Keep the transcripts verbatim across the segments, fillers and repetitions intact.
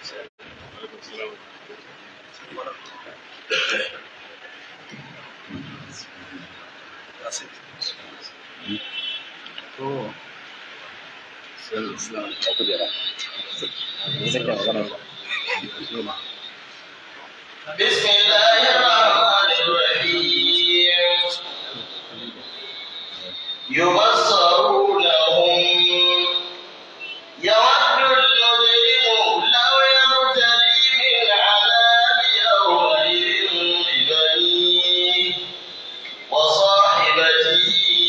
بسم الله الرحمن الرحيم يبصرونهم يود المجرم لو يبتلي من عذاب يومئذ ببنيه وصاحبته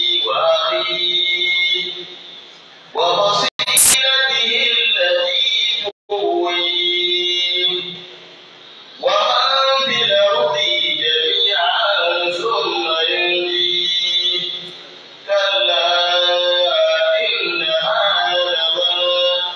وأخيه وفصيلته التي تؤويه ومن في الأرض جميعا ثم ينجيه كلا إنها لظى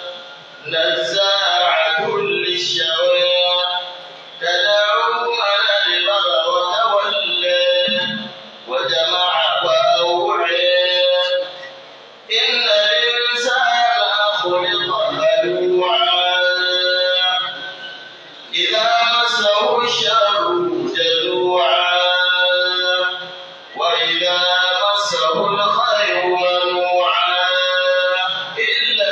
نزاعة للشوى تدعو من أدبر وتولى وجمع فأوعى إن الإنسان خلق هلوعا إذا مسه الشر جزوعا وإذا مسه الخير منوعا إلا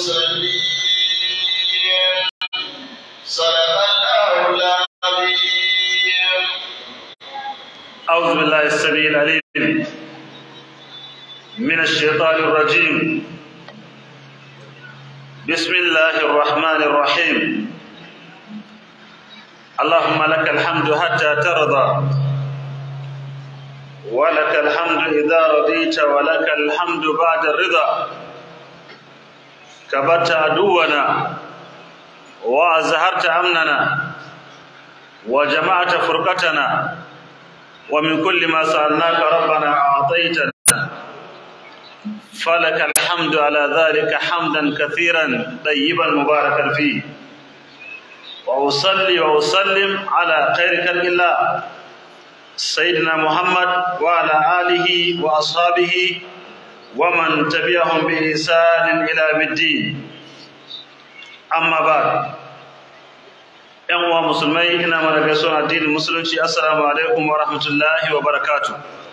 المصلين صدق الله العظيم. أعوذ بالله السميع العليم من الشيطان الرجيم. بسم الله الرحمن الرحيم. اللهم لك الحمد حتى ترضى ولك الحمد إذا رضيت ولك الحمد بعد الرضا. كبرت عدونا وأزهرت أمننا وجمعت فرقتنا ومن كل ما سألناك ربنا أعطيتنا فلك الحمد على ذلك حمدا كثيرا طيبا مباركا فيه. وأصلي وأسلم على خير خلق الله سيدنا محمد وعلى آله وأصحابه ومن تبعهم بإحسان إلى يوم الدين. أما بعد، ‘yan uwa musulmai, ina mana gaisuwar addinin musulunci. Assalamu alaikum wa rahmatullahi wa barakatuh.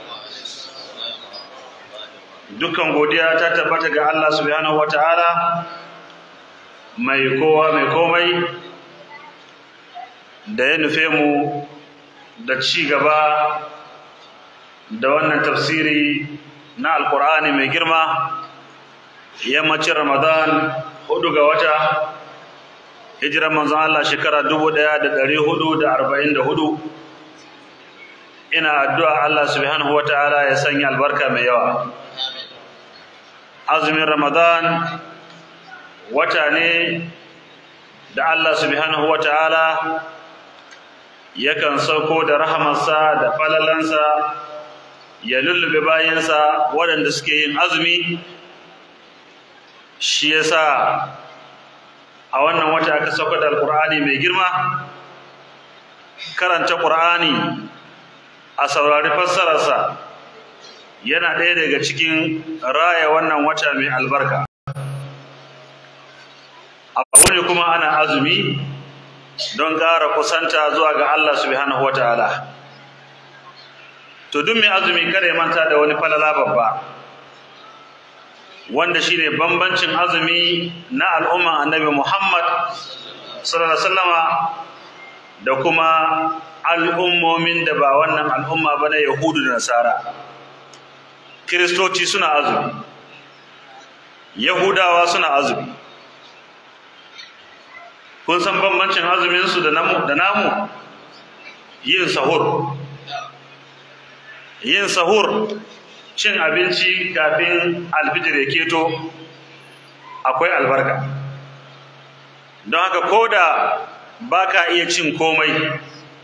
Dukkan godiya ta tabbata ga Allah subhanahu wa ta'ala mai kowa mai komai da ya nufe mu da ci gaba da wannan tafsiri na alkur'ani mai girma yammacin Ramadan hudu ga wata hijiran manzon Allah shekara dubu ɗaya da ɗari hudu da arba'in da hudu. Ina addu'a Allah subhanahu wa ta'ala ya sanya albarka mai yawa. Azumin Ramadan wata ne da Allah subhanahu wa ta'ala yakan sauko da rahamarsa da falalansa ya lullube bayansa waɗanda suke yin azumi. Shi yasa a wannan wata aka sauko da alkur'ani mai girma. Karanta ƙur'ani a saurari fassararsa yana ɗaya daga cikin raya wannan wata mai albarka. A wani kuma ana azumi don ƙara kusanta zuwa ga Allah subhanahu wataala. To duk mai azumi kada ya manta da wani falala babba, wanda shine bambancin azumi na al'umma annabi Muhammad sallallahu alaihi wasallama da kuma al'ummomin da ba wannan al'umma ba na Yahudu da Nasara. Kiristoci suna azumi, Yahudawa suna azumi. Kun san bambancin azuminsu da namu da namu? Yin sahur. Yin sahur, cin abinci kafin alfijir ya keto, akwai albarka. Don haka ko da ba ka iya cin komai,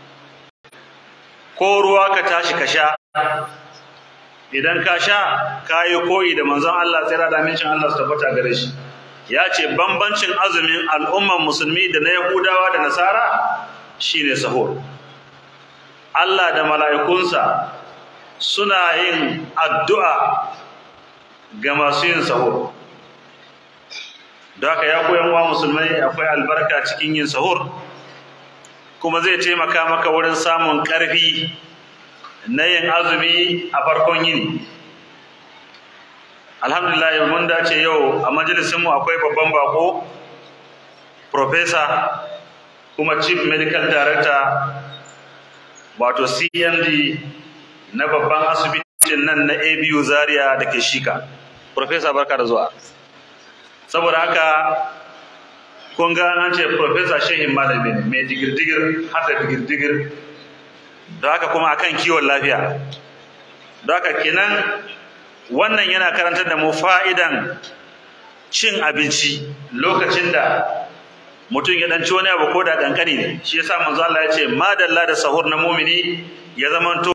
ko ruwa ka tashi ka sha, idan ka sha ka yi koyi da manzon Allah tsira da amincin Allah su tabbata gare shi. Ya ce bambancin azumin al'umman musulmi da na Yahudawa da Nasara shine sahur. Allah da mala'ikunsa suna yin addu'a ga masu yin sahur. don haka ya koyan wa musulmai akwai albarka cikin yin sahur kuma zai taimaka maka wurin samun ƙarfi na yin azumi a farkon yini. Alhamdulillah mun dace yau a majalisinmu akwai babban bako professor kuma chief medical director wato C M D na babban asibitin nan na A B U Zaria da ke Shika. Professor barka da zuwa. Saboda haka kun ga an ce professor shehin malami ne mai digirdigir har da digirdigir da haka kuma akan kiwon lafiya. Da haka kenan wannan yana karantar da mu fa'idan cin abinci lokacin da mutum ya dan ci wani abu ko da kankani ne. Shi yasa manzo Allah ya ce madalla da sahur na mumini ya zamanto